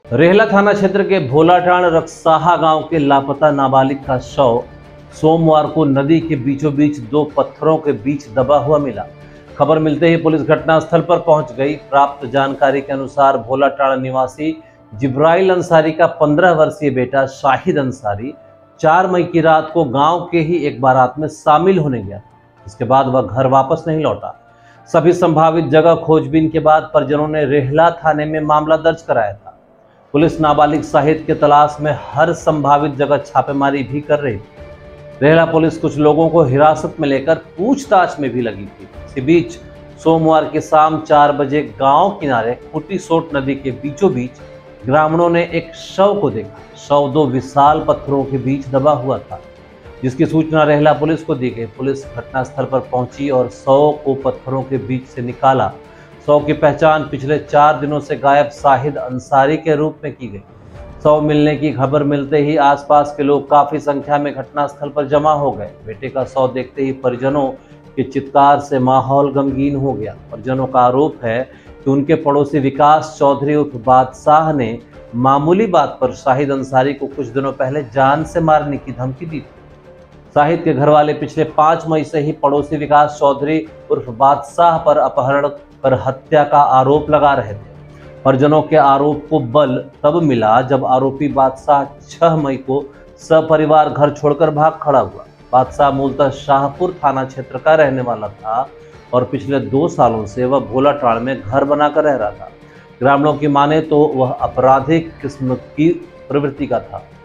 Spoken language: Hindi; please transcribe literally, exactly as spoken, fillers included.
रेहला थाना क्षेत्र के भोलाटांड रक्साहा गांव के लापता नाबालिग का शव सोमवार को नदी के बीचों बीच दो पत्थरों के बीच दबा हुआ मिला। खबर मिलते ही पुलिस घटनास्थल पर पहुंच गई। प्राप्त जानकारी के अनुसार भोलाटांड निवासी जिब्राइल अंसारी का पंद्रह वर्षीय बेटा शाहिद अंसारी चार मई की रात को गांव के ही एक बारात में शामिल होने गया। इसके बाद वह घर वापस नहीं लौटा। सभी संभावित जगह खोजबीन के बाद परिजनों ने रेहला थाने में मामला दर्ज कराया था। पुलिस नाबालिग शाहिद के तलाश में हर संभावित जगह छापेमारी भी कर रही थी। रेहला पुलिस कुछ लोगों को हिरासत में लेकर पूछताछ में भी लगी थी। इसी बीच सोमवार की शाम चार बजे गांव किनारे खुटी सोट नदी के बीचों बीच ग्रामीणों ने एक शव को देखा। शव दो विशाल पत्थरों के बीच दबा हुआ था, जिसकी सूचना रेहला पुलिस को दी गई। पुलिस घटनास्थल पर पहुंची और शव को पत्थरों के बीच से निकाला। शव की पहचान पिछले चार दिनों से गायब शाहिद अंसारी के रूप में की गई। शव मिलने की खबर मिलते ही आसपास के लोग काफी संख्या में घटनास्थल पर जमा हो गए। बेटे का शव देखते ही परिजनों के चित्कार से माहौल गमगीन हो गया। परिजनों का आरोप है कि उनके पड़ोसी विकास चौधरी उर्फ बादशाह ने मामूली बात पर शाहिद अंसारी को कुछ दिनों पहले जान से मारने की धमकी दी थी। शाहिद के घर वाले पिछले पाँच मई से ही पड़ोसी विकास चौधरी उर्फ बादशाह पर अपहरण पर हत्या का आरोप लगा रहे थे। परिजनों के आरोप को बल तब मिला जब आरोपी बादशाह छह मई को सपरिवार घर छोड़कर भाग खड़ा हुआ। बादशाह मूलतः शाहपुर थाना क्षेत्र का रहने वाला था और पिछले दो सालों से वह भोलाटांड में घर बनाकर रह रहा था। ग्रामीणों की माने तो वह आपराधिक किस्म की प्रवृत्ति का था।